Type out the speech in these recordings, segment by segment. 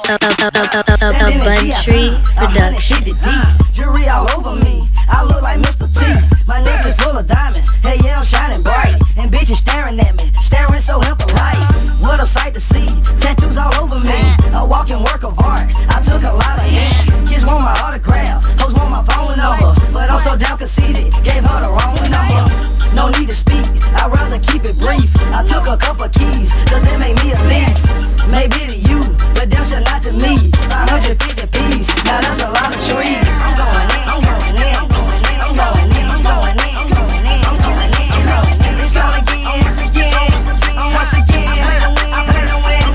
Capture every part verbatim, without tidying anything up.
A Bunntree production. Jewelry all over me, I look like Mister T. My neck is full of diamonds, hey yeah, I'm shining bright. And bitches staring at me, staring so impolite. What a sight to see, tattoos all over me, a walking work of art. I took a lot of ink, kids want my autograph, hoes want my phone number. But I'm so down conceited, gave her the wrong number. No need to speak, I'd rather keep it brief. I took a couple keys, cause they make me a thief. Maybe to you, but damn sure not to me. five hundred fifty P's, now that's a lot of trees. I'm going in, I'm going in, I'm going in, I'm going in, I'm going in, I'm going in, I'm going in, I'm going in. It's all again, once again, once again, I play to win.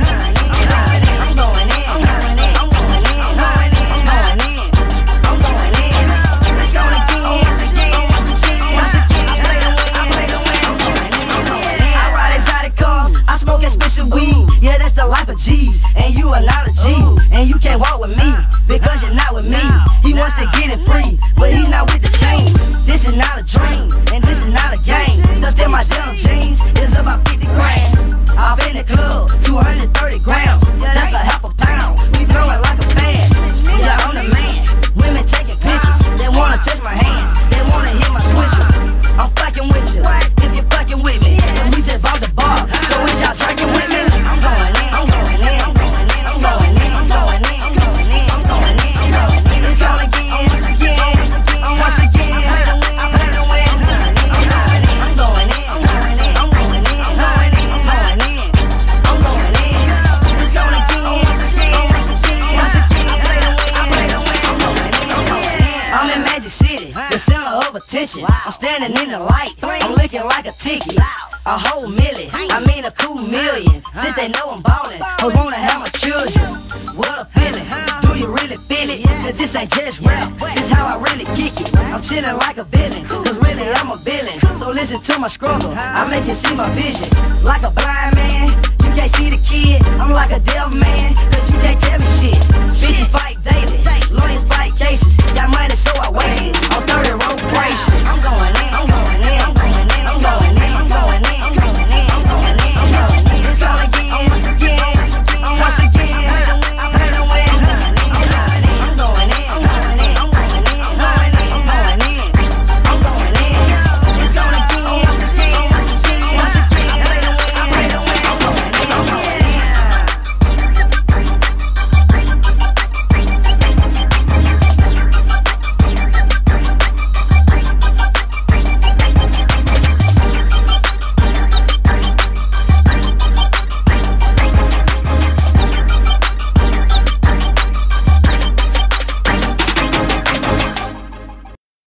I'm going in, I'm going in, I'm going in, I'm going in, I'm going in, I'm going in. It's all again, once again, once again, once again, I play to win, I play to win. I'm going in, I'm going in. I ride exotic cars, I smoke expensive weed. Yeah, that's the life of G's, and you are not a G, and you can't walk with me because you're not with me. He wants to get it free, but he's not with the team. This is not a dream, and this is not a game. Stuffed in my denim jeans is about fifty grams. Off in the club, two hundred thirty grams. Yeah, that's a half a pound. We blowing like a fan. Yeah, I'm the man. Women taking pictures, they wanna touch my hands, they wanna hit my switches. I'm fucking with you, if you're fucking with me. And we just bought the bar, so is y'all drinking with me? I'm going in, I'm going in, I'm going in, I'm going in, I'm going in, I'm going in, I'm going in, I'm going in. It's all again, once again, once again, I play to win. I'm going in, I'm going in, I'm going in, I'm going in, I'm going in, I'm going in, I'm going in. It's all again, once again, once again, I play to win, I play to win. I'm going in, I'm going in. I'm in Magic City, the center of attention. I'm standing in the light, I'm looking like a ticket. A whole million, I mean a cool million. Since they know I'm ballin', hoes wanna have my children. What a feeling, do you really feel it? Cause this ain't just rap, this how I really kick it. I'm chillin' like a villain, cause really I'm a villain. So listen to my struggle, I make you see my vision. Like a blind man,